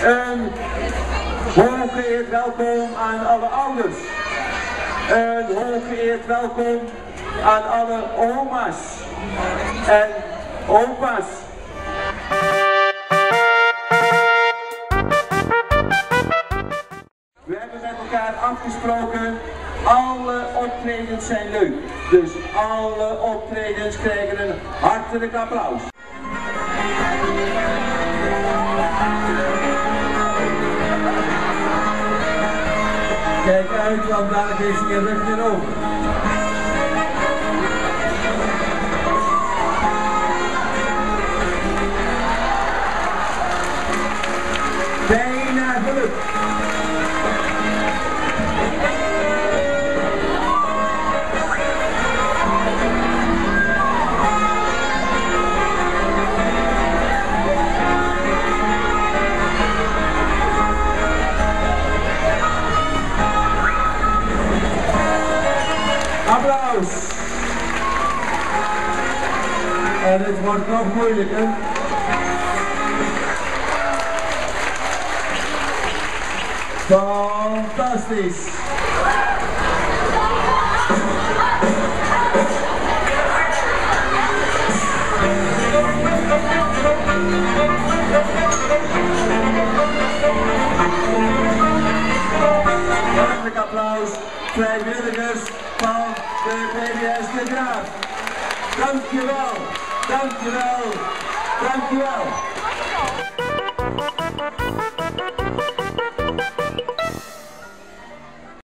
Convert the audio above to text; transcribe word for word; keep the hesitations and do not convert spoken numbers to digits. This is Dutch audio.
Een hooggeëerd welkom aan alle ouders. Een hooggeëerd welkom aan alle oma's en opa's. We hebben met elkaar afgesproken, alle optredens zijn leuk. Dus alle optredens krijgen een hartelijk applaus. Kijk uit, want daar is je rug weer over. Bijna gelukt. Applaus! En het wordt nog moeilijker. Fantastisch! Hartelijk applaus, vrijwilligers van de P B S de Graaf. Dankjewel, dankjewel, dankjewel.